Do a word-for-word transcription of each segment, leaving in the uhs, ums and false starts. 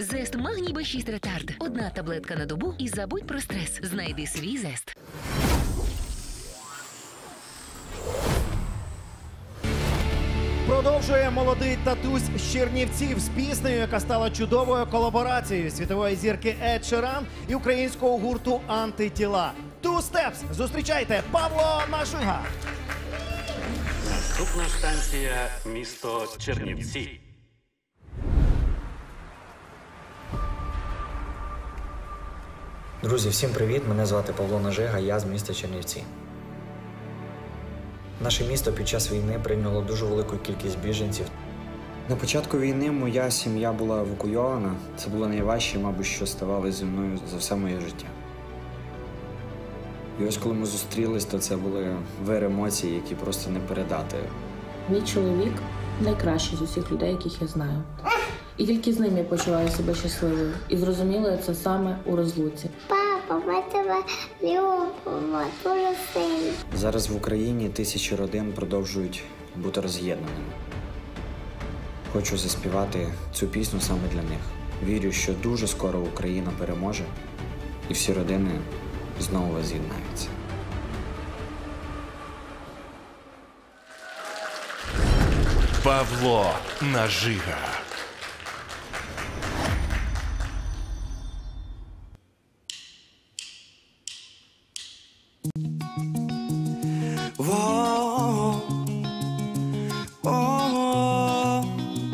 Зест Магній Б шість Ретард. Одна таблетка на добу і забудь про стрес. Знайди свій Зест. Продовжує молодий татусь з Чернівців з піснею, яка стала чудовою колаборацією світової зірки Ед Ширан і українського гурту «Антитіла». Two Steps. Зустрічайте, Павло Нажига. Наступна станція – місто Чернівці. Друзі, всім привіт! Мене звати Павло Нажига, я з міста Чернівці. Наше місто під час війни прийняло дуже велику кількість біженців. На початку війни моя сім'я була евакуйована. Це було найважче, мабуть, що ставалося зі мною за все моє життя. І ось коли ми зустрілись, то це були вир емоцій, які просто не передати. Мій чоловік найкращий з усіх людей, яких я знаю. І тільки з ним я почуваю себе щасливою. І зрозуміло це саме у розлуці. Папа, ми тебе любимо дуже сильно. Зараз в Україні тисячі родин продовжують бути роз'єднаними. Хочу заспівати цю пісню саме для них. Вірю, що дуже скоро Україна переможе, і всі родини знову воз'єднаються. Павло Нажига. Воу, оу,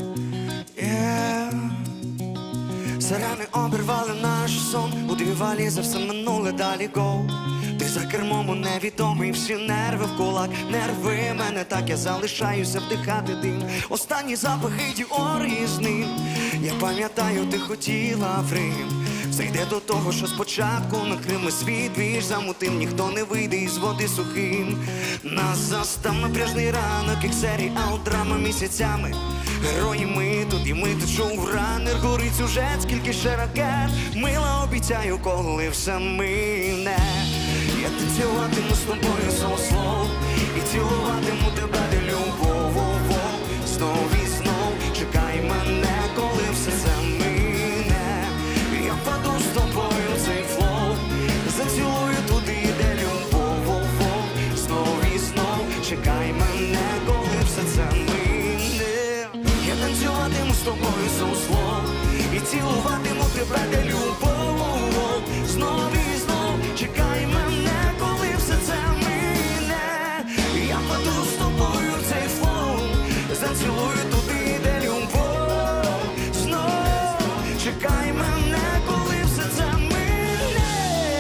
є. Сирени обірвали наш сон, у дві валізи все минуле, далі гоу. Ти за кермом у невідомий, всі нерви в кулак. Нерви мене так, я залишаюся вдихати дим. Останні запахи Діори з ним. Я пам'ятаю, ти хотіла в Рим. Все йде до того, що спочатку накрив ми світ, віж замутив, ніхто не вийде із води сухим. Нас застав напряжний ранок, як серіал, драма місяцями. Герої ми тут і ми тут шоуранер, горить сюжет, скільки ще ракет. Мила, обіцяю, коли все мине. Я танцюватиму з тобою соу-слоу і цілуватиму тебе де любов. Знов і знов чекай мене, коли все це мине. Я впаду з тобою в цей флоу, зацілую туди, де любов. Знов і знов чекай мене, коли все це мине. Я танцюватиму з тобою соу-слоу і цілуватиму тебе де любов. Знов і знов чекай мене, коли все це мине. Я впаду з тобою в цей флоу, зацілую туди, де любов. Знов чекай мене, коли все це мине.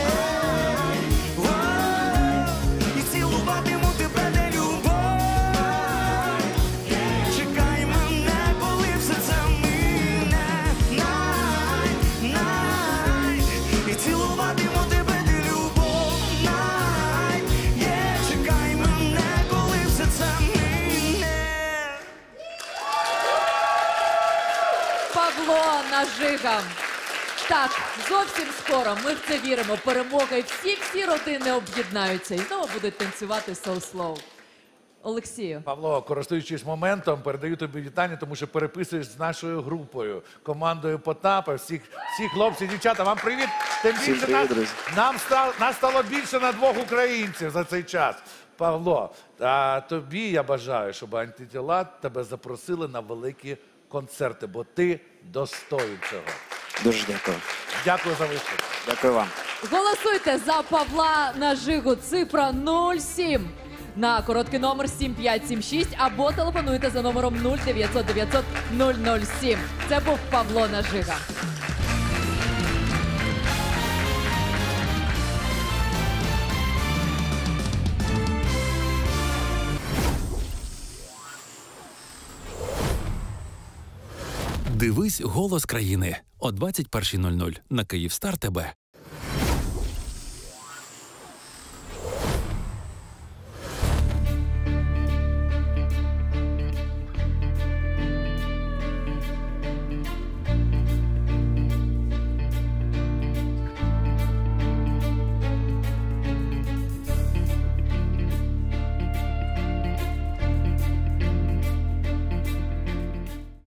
І цілуватиму тебе, де любов. Чекай мене, коли все це мине. Най, най. І цілуватиму тебе, де любов. Най, є. Чекай мене, коли все це мине. Павло Нажига. Так, зовсім скоро, ми в це віримо, перемога, і всі-всі родини об'єднаються і знову будуть танцювати соу-слоу. Олексію. Павло, користуючись моментом, передаю тобі вітання, тому що переписуєш з нашою групою, командою Потапа, всіх, всіх хлопців, дівчата, вам привіт. Тим більше привіт, нас, нам стало, нас стало більше на двох українців за цей час. Павло, а тобі я бажаю, щоб антитіла тебе запросили на великі концерти, бо ти достоїн цього. Дуже дякую. Дякую за виступ. Дякую вам. Голосуйте за Павла Нажигу, цифра нуль сім. На короткий номер сім п'ять сім шість або телефонуйте за номером нуль дев'ятсот дев'ятсот нуль нуль сім. Це був Павло Нажига. Дивись «Голос країни» о двадцять першій нуль нуль на Київстар ТБ.